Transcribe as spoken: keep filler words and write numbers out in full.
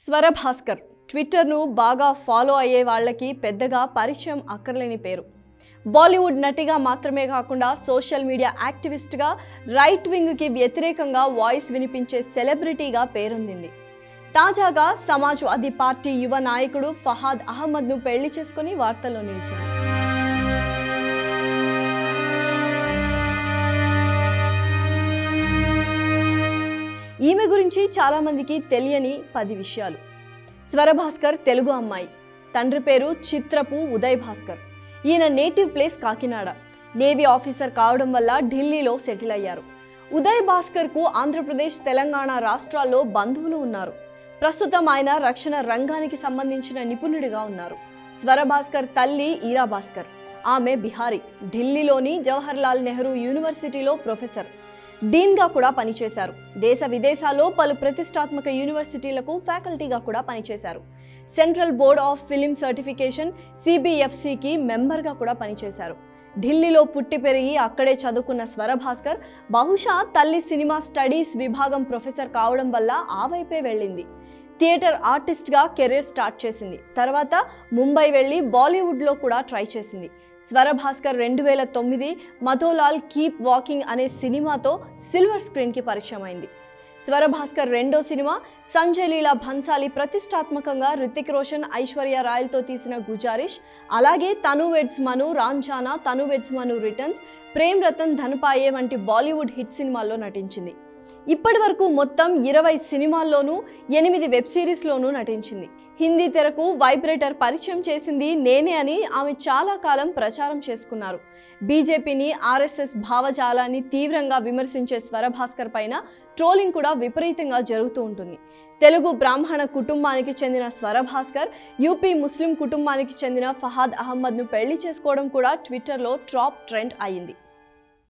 స్వరభాస్కర్ ట్విట్టర్ను బాగా ఫాలో అయ్యే వాళ్ళకి పెద్దగా పరిచయం అక్కర్లేని పేరు. బాలీవుడ్ నటిగా మాత్రమే కాకుండా సోషల్ మీడియా యాక్టివిస్ట్గా, రైట్ వింగ్కి వ్యతిరేకంగా వాయిస్ వినిపించే సెలబ్రిటీగా పేరొందింది. తాజాగా సమాజ్వాదీ పార్టీ యువ నాయకుడు ఫహాద్ అహ్మద్ను పెళ్లి చేసుకుని వార్తల్లో నిలిచింది. ఈమె గురించి చాలామందికి తెలియని పది విషయాలు. స్వరభాస్కర్ తెలుగు అమ్మాయి. తండ్రి పేరు చిత్రపు ఉదయ్ భాస్కర్. ఈయన native place Kakinada. Navy officer కావడం వల్ల ఢిల్లీలో సెటిల్ అయ్యారు. ఉదయ్ భాస్కర్కు ఆంధ్రప్రదేశ్, తెలంగాణ రాష్ట్రాల్లో బంధువులు ఉన్నారు. ప్రస్తుతం ఆయన రక్షణ రంగానికి సంబంధించిన నిపుణుడిగా ఉన్నారు. స్వరభాస్కర్ తల్లి ఈరా భాస్కర్. ఆమె బిహారీ. ఢిల్లీలోని జవహర్లాల్ నెహ్రూ యూనివర్సిటీలో ప్రొఫెసర్, డీన్గా కూడా పనిచేశారు. దేశ విదేశాల్లో పలు ప్రతిష్టాత్మక యూనివర్సిటీలకు ఫ్యాకల్టీగా కూడా పనిచేశారు. Central board of film certification సిబిఎఫ్సికి మెంబర్గా కూడా పనిచేశారు. ఢిల్లీలో పుట్టి పెరిగి అక్కడే చదువుకున్న స్వరభాస్కర్ బహుశా తల్లి సినిమా స్టడీస్ విభాగం ప్రొఫెసర్ కావడం వల్ల ఆ వైపే వెళ్ళింది. థియేటర్ ఆర్టిస్ట్గా కెరీర్ స్టార్ట్ చేసింది. తర్వాత ముంబై వెళ్ళి బాలీవుడ్లో కూడా ట్రై చేసింది. స్వరభాస్కర్ రెండు వేల తొమ్మిది మధోలాల్ కీప్ వాకింగ్ అనే సినిమాతో సిల్వర్ స్క్రీన్కి పరిచయం అయింది. స్వరభాస్కర్ రెండో సినిమా సంజయ్ లీలా భన్సాలి ప్రతిష్టాత్మకంగా రితిక్ రోషన్, ఐశ్వర్య రాయల్తో తీసిన గుజారిష్, అలాగే తను weds Manu, Raanjhanaa, Tanu weds Manu returns, Prem Ratan Dhan Payo వంటి బాలీవుడ్ హిట్ సినిమాల్లో నటించింది. ఇప్పటి వరకు మొత్తం ఇరవై సినిమాల్లోనూ, ఎనిమిది వెబ్ సిరీస్లోనూ నటించింది. హిందీ తెరకు వైబ్రేటర్ పరిచయం చేసింది నేనే అని ఆమె చాలా కాలం ప్రచారం చేసుకున్నారు. బీజేపీని, ఆర్ఎస్ఎస్ భావజాలాన్ని తీవ్రంగా విమర్శించే స్వరభాస్కర్ పైన ట్రోలింగ్ కూడా విపరీతంగా జరుగుతూ ఉంటుంది. తెలుగు బ్రాహ్మణ కుటుంబానికి చెందిన స్వరభాస్కర్ యూపీ ముస్లిం కుటుంబానికి చెందిన ఫహాద్ అహ్మద్ను పెళ్లి చేసుకోవడం కూడా ట్విట్టర్లో టాప్ ట్రెండ్ అయింది.